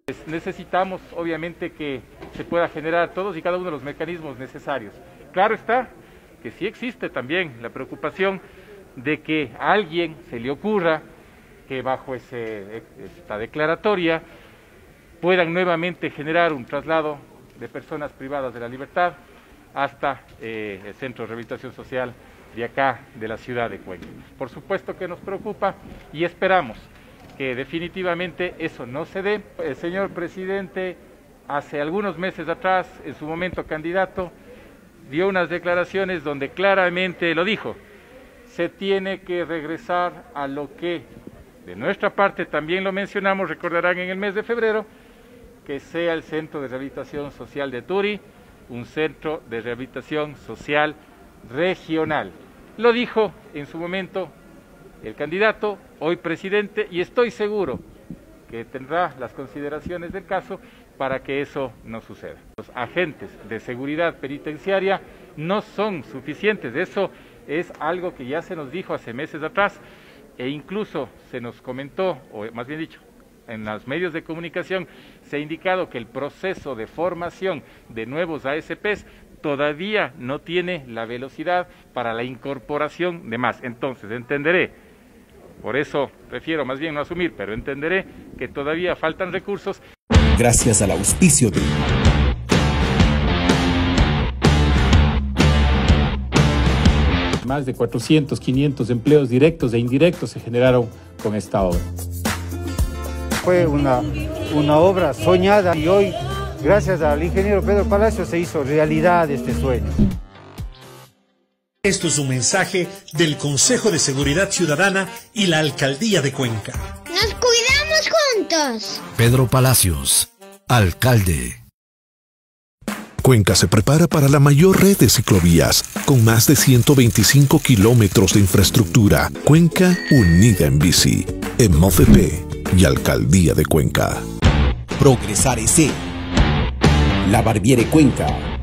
Necesitamos, obviamente, que se pueda generar todos y cada uno de los mecanismos necesarios. Claro está que sí existe también la preocupación de que a alguien se le ocurra que bajo esta declaratoria puedan nuevamente generar un traslado de personas privadas de la libertad hasta el Centro de Rehabilitación Social de acá, de la ciudad de Cuenca. Por supuesto que nos preocupa y esperamos que definitivamente eso no se dé. El señor presidente, hace algunos meses atrás, en su momento candidato, dio unas declaraciones donde claramente lo dijo: se tiene que regresar a lo que de nuestra parte también lo mencionamos, recordarán, en el mes de febrero, que sea el Centro de Rehabilitación Social de Turi un centro de rehabilitación social regional. Lo dijo en su momento el candidato, hoy presidente, y estoy seguro que tendrá las consideraciones del caso para que eso no suceda. Los agentes de seguridad penitenciaria no son suficientes, eso es algo que ya se nos dijo hace meses atrás e incluso se nos comentó, o más bien dicho, en los medios de comunicación se ha indicado que el proceso de formación de nuevos ASPs todavía no tiene la velocidad para la incorporación de más. Entonces entenderé, por eso prefiero más bien no asumir, pero entenderé que todavía faltan recursos. Gracias al auspicio de más de 400, 500 empleos directos e indirectos se generaron con esta obra. Fue una obra soñada y hoy, gracias al ingeniero Pedro Palacios, se hizo realidad este sueño. Esto es un mensaje del Consejo de Seguridad Ciudadana y la Alcaldía de Cuenca. ¡Nos cuidamos juntos! Pedro Palacios, alcalde. Cuenca se prepara para la mayor red de ciclovías, con más de 125 kilómetros de infraestructura. Cuenca unida en bici, en MOVEP y Alcaldía de Cuenca. Progresar S. La Barbiere Cuenca.